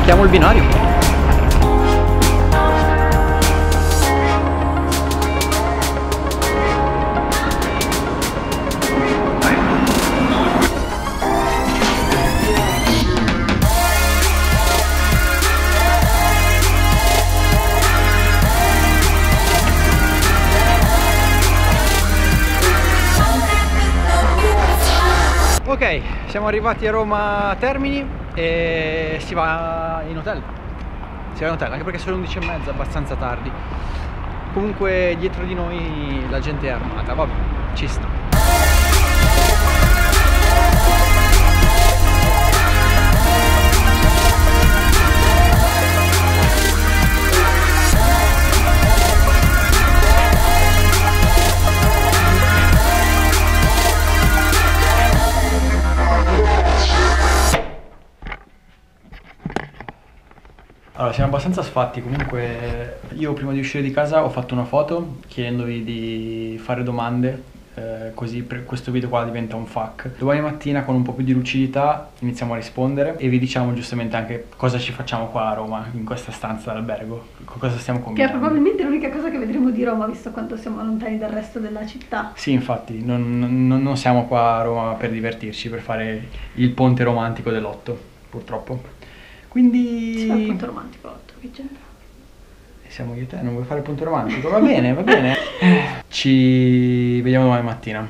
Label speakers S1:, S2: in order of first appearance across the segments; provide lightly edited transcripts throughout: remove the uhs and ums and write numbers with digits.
S1: Aspettiamo il binario. Ok, siamo arrivati a Roma Termini e si va in hotel. Si va in hotel, anche perché sono le 11:30, abbastanza tardi. Comunque dietro di noi la gente è armata, vabbè, ci sta. Allora, siamo abbastanza sfatti, comunque io prima di uscire di casa ho fatto una foto chiedendovi di fare domande, così questo video qua diventa un FAQ. Domani mattina con un po' più di lucidità iniziamo a rispondere e vi diciamo giustamente anche cosa ci facciamo qua a Roma, in questa stanza d'albergo, cosa stiamo combinando.
S2: Che è probabilmente l'unica cosa che vedremo di Roma, visto quanto siamo lontani dal resto della città.
S1: Sì, infatti, non siamo qua a Roma per divertirci, per fare il ponte romantico dell'8, purtroppo. Quindi...
S2: Si fa il punto romantico 8, che c'entra?
S1: Siamo io e te, non vuoi fare il punto romantico? Va bene, va bene. Ci vediamo domani mattina.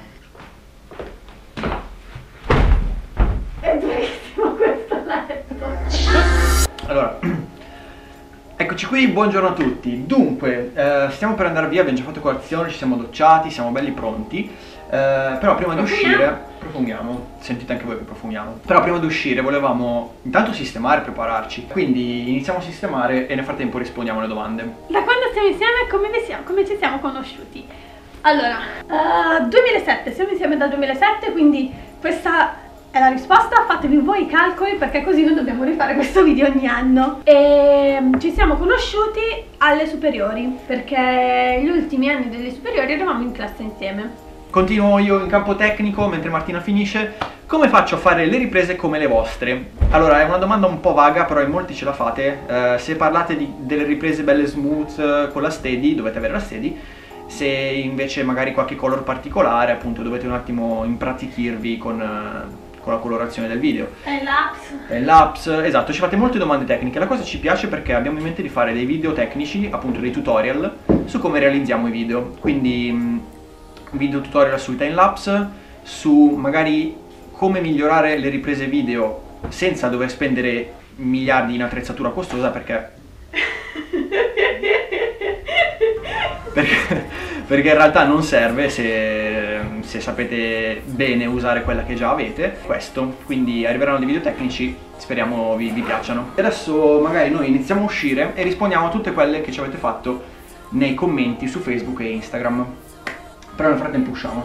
S2: È durissimo questo letto.
S1: Allora, eccoci qui, buongiorno a tutti. Dunque, stiamo per andare via, abbiamo già fatto colazione, ci siamo docciati, siamo belli pronti. Però prima di uscire, profumiamo, sentite anche voi che profumiamo. Però prima di uscire volevamo intanto sistemare, prepararci. Quindi iniziamo a sistemare e nel frattempo rispondiamo alle domande.
S2: Da quando stiamo insieme, come ci siamo conosciuti? Allora, 2007, siamo insieme dal 2007, quindi questa è la risposta. Fatevi voi i calcoli perché così non dobbiamo rifare questo video ogni anno. E ci siamo conosciuti alle superiori, perché gli ultimi anni delle superiori eravamo in classe insieme.
S1: Continuo io in campo tecnico mentre Martina finisce. Come faccio a fare le riprese come le vostre? Allora, è una domanda un po' vaga, però in molti ce la fate. Se parlate delle riprese belle smooth con la steady, dovete avere la steady. Se invece magari qualche color particolare, appunto, dovete un attimo impratichirvi con la colorazione del video. Time-lapse, esatto, ci fate molte domande tecniche. La cosa ci piace perché abbiamo in mente di fare dei video tecnici, appunto dei tutorial, su come realizziamo i video. Quindi video tutorial sui timelapse, su magari come migliorare le riprese video senza dover spendere miliardi in attrezzatura costosa, perché in realtà non serve se sapete bene usare quella che già avete. Questo, quindi arriveranno dei video tecnici, speriamo vi piacciono. E adesso magari noi iniziamo a uscire e rispondiamo a tutte quelle che ci avete fatto nei commenti su Facebook e Instagram. Però nel frattempo usciamo.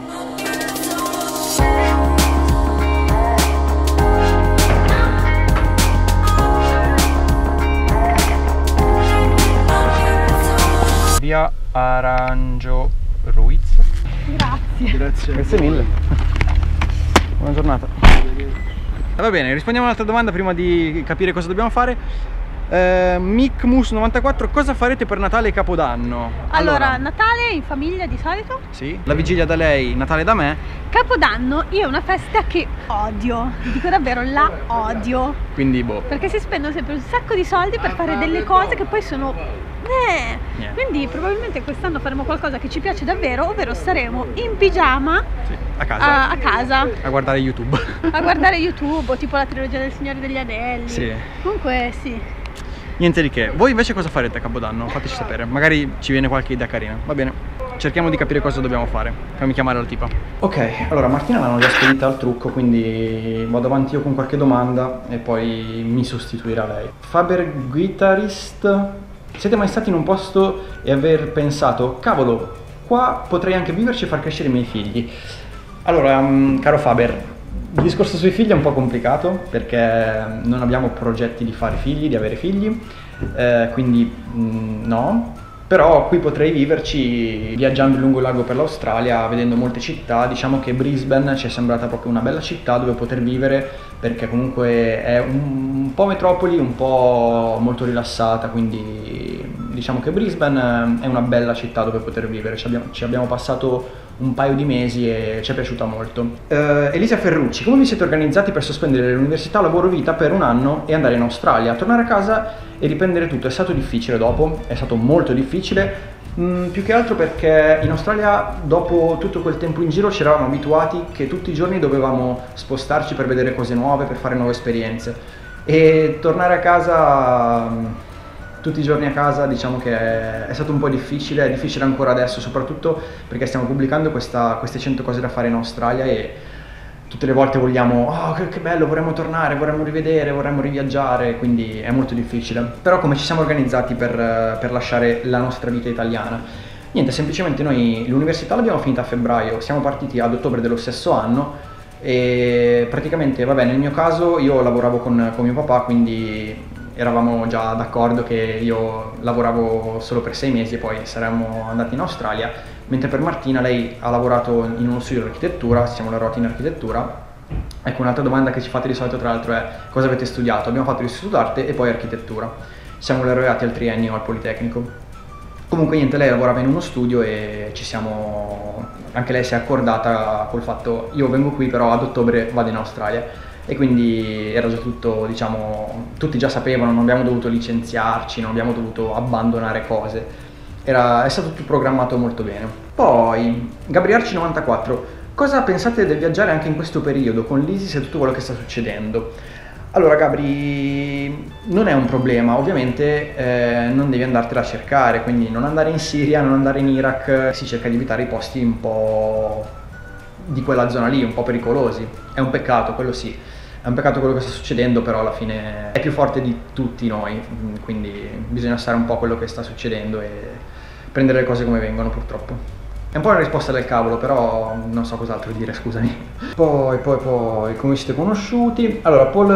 S1: Via Aranjo Ruiz.
S2: Grazie.
S1: Grazie mille. Buona giornata. Va bene, rispondiamo a un'altra domanda prima di capire cosa dobbiamo fare. Micmus94, cosa farete per Natale e Capodanno?
S2: Allora, Natale in famiglia di solito?
S1: Sì. La vigilia da lei, Natale da me.
S2: Capodanno io è una festa che odio, dico davvero, la odio.
S1: Quindi boh.
S2: Perché si spendono sempre un sacco di soldi per fare delle cose che poi sono... Quindi probabilmente quest'anno faremo qualcosa che ci piace davvero, ovvero staremo in pigiama,
S1: sì, a casa
S2: a
S1: guardare YouTube.
S2: A guardare YouTube, o tipo la trilogia del Signore degli Anelli.
S1: Sì.
S2: Comunque sì.
S1: Niente di che. Voi invece cosa farete a Capodanno? Fateci sapere, magari ci viene qualche idea carina. Va bene, cerchiamo di capire cosa dobbiamo fare. Fammi chiamare la tipa. Ok, allora Martina l'hanno già spedita al trucco, quindi vado avanti io con qualche domanda e poi mi sostituirà lei. Faber Guitarist, siete mai stati in un posto e aver pensato, cavolo, qua potrei anche viverci e far crescere i miei figli? Allora, caro Faber, il discorso sui figli è un po' complicato perché non abbiamo progetti di fare figli, di avere figli, quindi no. Però qui potrei viverci viaggiando lungo il lago per l'Australia, vedendo molte città. Diciamo che Brisbane ci è sembrata proprio una bella città dove poter vivere, perché comunque è un po' metropoli, un po' molto rilassata, quindi diciamo che Brisbane è una bella città dove poter vivere. Ci abbiamo passato un paio di mesi e ci è piaciuta molto. Elisa Ferrucci, come vi siete organizzati per sospendere l'università lavoro vita per un anno e andare in Australia? Tornare a casa e riprendere tutto è stato difficile dopo? È stato molto difficile, più che altro perché in Australia dopo tutto quel tempo in giro ci eravamo abituati che tutti i giorni dovevamo spostarci per vedere cose nuove, per fare nuove esperienze, e tornare a casa tutti i giorni a casa diciamo che è stato un po' difficile, è difficile ancora adesso, soprattutto perché stiamo pubblicando queste 100 cose da fare in Australia e tutte le volte vogliamo, oh che bello, vorremmo tornare, vorremmo rivedere, vorremmo riviaggiare, quindi è molto difficile. Però come ci siamo organizzati per lasciare la nostra vita italiana? Niente, semplicemente noi l'università l'abbiamo finita a febbraio, siamo partiti ad ottobre dello stesso anno e praticamente, vabbè, nel mio caso io lavoravo con mio papà, quindi eravamo già d'accordo che io lavoravo solo per 6 mesi e poi saremmo andati in Australia, mentre per Martina, lei ha lavorato in uno studio di architettura, siamo laureati in architettura. Ecco, un'altra domanda che ci fate di solito tra l'altro è: cosa avete studiato? Abbiamo fatto l'Istituto d'Arte e poi architettura, siamo laureati al triennio al Politecnico. Comunque niente, lei lavorava in uno studio e anche lei si è accordata col fatto: io vengo qui però ad ottobre vado in Australia. E quindi era già tutto, diciamo, tutti già sapevano, non abbiamo dovuto licenziarci, non abbiamo dovuto abbandonare cose, è stato tutto programmato molto bene. Poi, Gabriarci94, cosa pensate del viaggiare anche in questo periodo con l'ISIS e tutto quello che sta succedendo? Allora Gabri, non è un problema, ovviamente non devi andartela a cercare, quindi non andare in Siria, non andare in Iraq, si cerca di evitare i posti un po' di quella zona lì, un po' pericolosi. È un peccato, quello sì, è un peccato quello che sta succedendo, però alla fine è più forte di tutti noi, quindi bisogna stare un po' a quello che sta succedendo e prendere le cose come vengono, purtroppo. È un po' una risposta del cavolo, però non so cos'altro dire, scusami. Poi, come siete conosciuti? Allora, Paul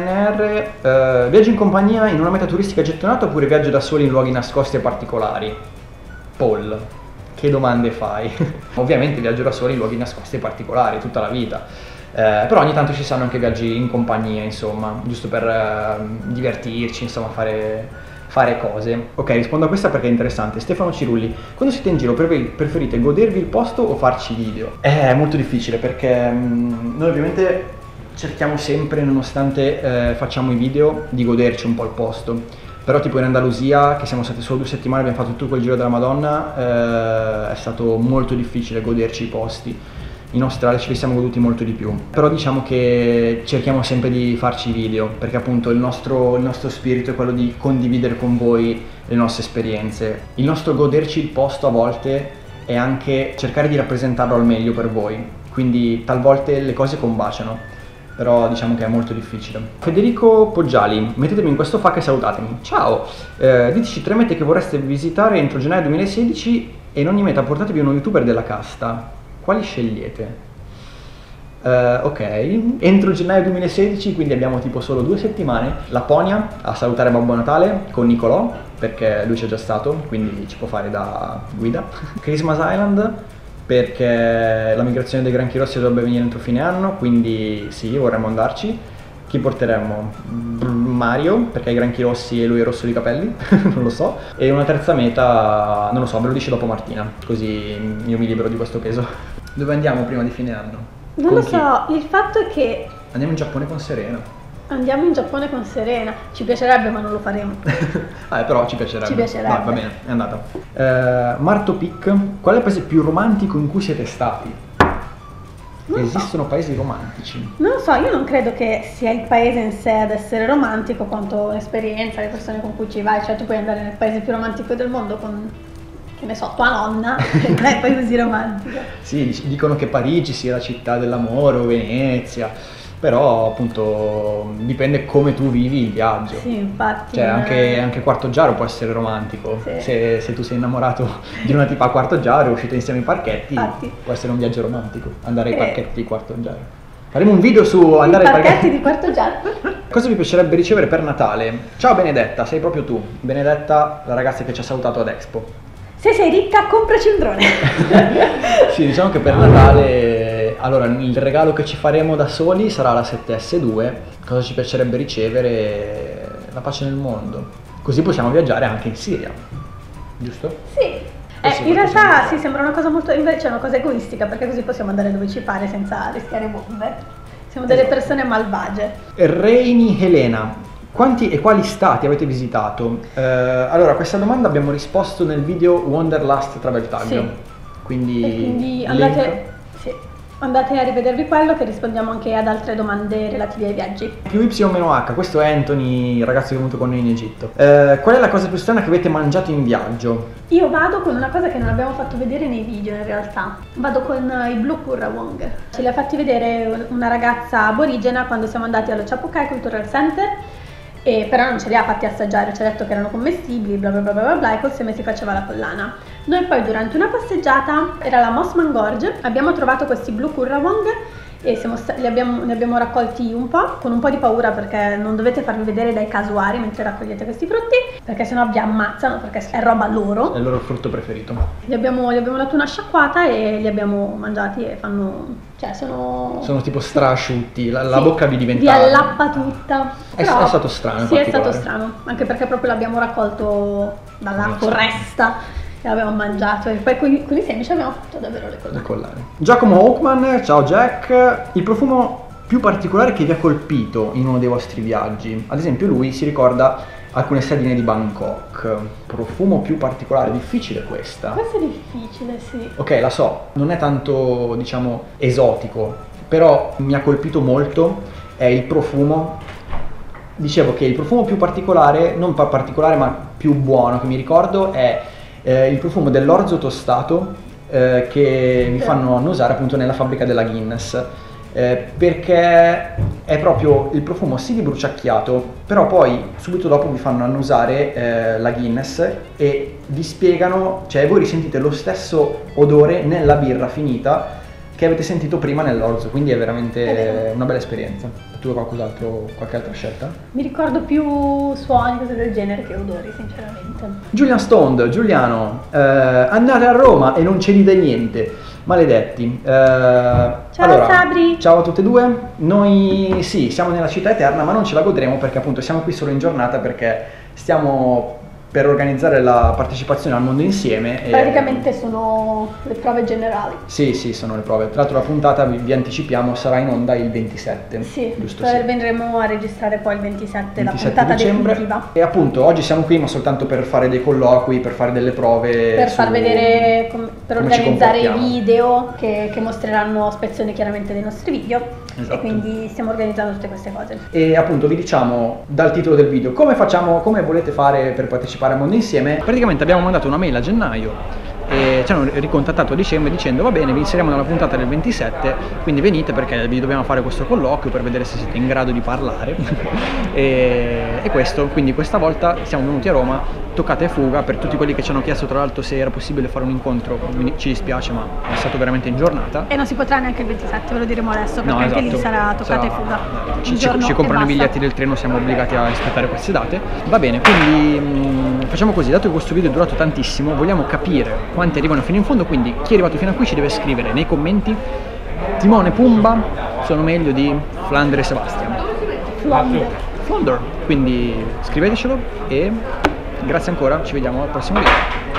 S1: RNR, viaggio in compagnia in una meta turistica gettonata oppure viaggio da soli in luoghi nascosti e particolari? Paul, che domande fai? Ovviamente viaggio da soli in luoghi nascosti e particolari, tutta la vita. Però ogni tanto ci saranno anche viaggi in compagnia, insomma, giusto per divertirci, insomma, fare cose. Ok, rispondo a questa perché è interessante. Stefano Cirulli, quando siete in giro preferite godervi il posto o farci video? È molto difficile perché noi ovviamente cerchiamo sempre, nonostante facciamo i video, di goderci un po' il posto. Però tipo in Andalusia, che siamo stati solo 2 settimane, abbiamo fatto tutto quel giro della Madonna, è stato molto difficile goderci i posti. In Australia ce li siamo goduti molto di più. Però diciamo che cerchiamo sempre di farci video, perché appunto il nostro spirito è quello di condividere con voi le nostre esperienze. Il nostro goderci il posto a volte è anche cercare di rappresentarlo al meglio per voi, quindi talvolta le cose combaciano, però diciamo che è molto difficile. Federico Poggiali, mettetemi in questo FAQ e salutatemi. Ciao, diteci 3 mete che vorreste visitare entro gennaio 2016 e in ogni meta portatevi uno youtuber della casta. Quali scegliete? Ok, entro gennaio 2016, quindi abbiamo tipo solo 2 settimane. Laponia, a salutare Babbo Natale con Nicolò, perché lui c'è già stato, quindi ci può fare da guida. Christmas Island, perché la migrazione dei granchi rossi dovrebbe venire entro fine anno, quindi sì, vorremmo andarci. Chi porteremmo? Mario, perché ha i granchi rossi e lui è rosso di capelli, non lo so. E una terza meta, non lo so, ve lo dice dopo Martina, così io mi libero di questo peso. Dove andiamo prima di fine anno?
S2: Non lo so, il fatto è che...
S1: Andiamo in Giappone con Serena.
S2: Andiamo in Giappone con Serena, ci piacerebbe ma non lo faremo.
S1: Però ci piacerebbe.
S2: Ci piacerebbe.
S1: Va bene, è andata. Marto Pic, qual è il paese più romantico in cui siete stati? Esistono paesi romantici?
S2: Non lo so, io non credo che sia il paese in sé ad essere romantico quanto l'esperienza, le persone con cui ci vai. Cioè tu puoi andare nel paese più romantico del mondo con, che ne so, tua nonna, che non è poi così romantica.
S1: Sì, dicono che Parigi sia la città dell'amore o Venezia, però appunto dipende come tu vivi il viaggio.
S2: Sì, infatti.
S1: Cioè anche Quartoggiaro può essere romantico, sì. Se tu sei innamorato di una tipa a Quartoggiaro e uscite insieme ai parchetti, infatti, può essere un viaggio romantico, andare ai parchetti di Quartoggiaro. Faremo un video su andare ai
S2: parchetti di quarto jet.
S1: Cosa vi piacerebbe ricevere per Natale? Ciao Benedetta, sei proprio tu. Benedetta, la ragazza che ci ha salutato ad Expo.
S2: Se sei ricca, compraci un drone.
S1: Sì, diciamo che per Natale, allora, il regalo che ci faremo da soli sarà la 7S2. Cosa ci piacerebbe ricevere? La pace nel mondo. Così possiamo viaggiare anche in Siria, giusto?
S2: Sì. In realtà sì, sembra una cosa molto, invece è una cosa egoistica, perché così possiamo andare dove ci pare senza rischiare bombe. Siamo delle persone malvagie.
S1: Reini Helena, quanti e quali stati avete visitato? Allora, questa domanda abbiamo risposto nel video Wanderlust Travel Tag.
S2: Sì.
S1: Quindi
S2: andate a rivedervi quello, che rispondiamo anche ad altre domande relative ai viaggi.
S1: Più Y-H, questo è Anthony, il ragazzo che è venuto con noi in Egitto. Qual è la cosa più strana che avete mangiato in viaggio?
S2: Io vado con una cosa che non abbiamo fatto vedere nei video in realtà. Vado con i Blue Currawong. Ce li ha fatti vedere una ragazza aborigena quando siamo andati allo Chapokai Cultural Center. Però non ce li ha fatti assaggiare, ci ha detto che erano commestibili, bla bla bla bla bla, e col seme si faceva la collana. Noi poi durante una passeggiata, era la Mosman Gorge, abbiamo trovato questi Blue Currawong e ne abbiamo raccolti un po', con un po' di paura, perché non dovete farvi vedere dai casuari mentre raccogliete questi frutti, perché sennò vi ammazzano, perché è roba loro.
S1: È il loro frutto preferito.
S2: Gli abbiamo dato una sciacquata e li abbiamo mangiati e sono
S1: tipo strasciutti, la
S2: sì,
S1: bocca vi diventa...
S2: Vi allappa tutta.
S1: È stato strano.
S2: Sì, è stato strano, anche perché proprio l'abbiamo raccolto dalla foresta e l'abbiamo mangiato, e poi con i semi ci abbiamo fatto davvero le collane.
S1: Giacomo Hawkman, ciao Jack. Il profumo più particolare che vi ha colpito in uno dei vostri viaggi? Ad esempio lui si ricorda alcune sedine di Bangkok. Profumo più particolare, difficile questa.
S2: Questo è difficile, sì.
S1: Ok, la so, non è tanto, diciamo, esotico, però mi ha colpito molto, è il profumo. Dicevo che il profumo più particolare, non particolare ma più buono che mi ricordo, è il profumo dell'orzo tostato che mi fanno annusare appunto nella fabbrica della Guinness. Perché è proprio il profumo sì di bruciacchiato, però poi subito dopo vi fanno annusare la Guinness e vi spiegano, cioè voi risentite lo stesso odore nella birra finita che avete sentito prima nell'orzo, quindi è veramente una bella esperienza. Tu hai qualche altra scelta?
S2: Mi ricordo più suoni, cose del genere, che odori, sinceramente.
S1: Giulian Stone, Giuliano, andate a Roma e non ci dite niente. Maledetti.
S2: Ciao
S1: allora,
S2: Sabri.
S1: Ciao a tutte e due. Noi sì, siamo nella città eterna, ma non ce la godremo perché appunto siamo qui solo in giornata, perché stiamo per organizzare la partecipazione al Mondo Insieme.
S2: Praticamente sono le prove generali.
S1: Sì, sono le prove. Tra l'altro la puntata, vi anticipiamo, sarà in onda il 27.
S2: Sì,
S1: giusto?
S2: Vendremo a registrare poi il 27 la puntata
S1: dicembre.
S2: definitiva.
S1: E appunto oggi siamo qui ma soltanto per fare dei colloqui, per fare delle prove.
S2: Per far vedere, per organizzare i video che mostreranno spezzoni chiaramente dei nostri video. Esatto. E quindi stiamo organizzando tutte queste cose.
S1: E appunto vi diciamo dal titolo del video come volete fare per partecipare al Mondo Insieme. Praticamente abbiamo mandato una mail a gennaio e ci hanno ricontattato a dicembre dicendo va bene, vi inseriamo nella puntata del 27, quindi venite perché vi dobbiamo fare questo colloquio per vedere se siete in grado di parlare. e questo, quindi questa volta siamo venuti a Roma, toccata e fuga. Per tutti quelli che ci hanno chiesto tra l'altro se era possibile fare un incontro, ci dispiace ma è stato veramente in giornata.
S2: E non si potrà neanche il 27, ve lo diremo adesso, perché anche lì sarà toccata e fuga.
S1: Ci comprano i biglietti del treno, siamo obbligati a rispettare queste date. Va bene, quindi facciamo così, dato che questo video è durato tantissimo, vogliamo capire quanti arrivano fino in fondo, quindi chi è arrivato fino a qui ci deve scrivere nei commenti Timone e Pumba sono meglio di Flandre e Sebastian. Flounder. Quindi scrivetecelo e grazie ancora, ci vediamo al prossimo video.